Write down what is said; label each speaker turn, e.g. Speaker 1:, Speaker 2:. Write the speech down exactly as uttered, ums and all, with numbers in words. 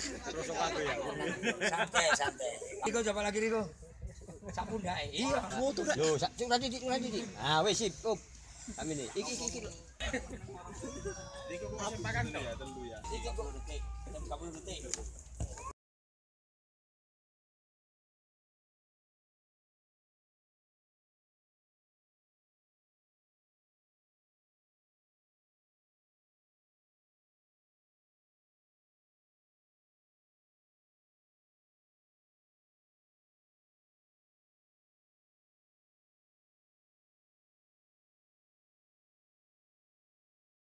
Speaker 1: Terus aku ya.
Speaker 2: Santai, santai.
Speaker 3: Riko coba lagi Riko. Sak pundake. Iya, foto dah.
Speaker 4: Lho, sak cuk tadi cuk tadi. Ah, wis sip. Up. Kami nih. Iki iki iki.
Speaker 1: Iku kok sempakan ya telu ya.
Speaker 2: Iki kok detik, enam puluh detik.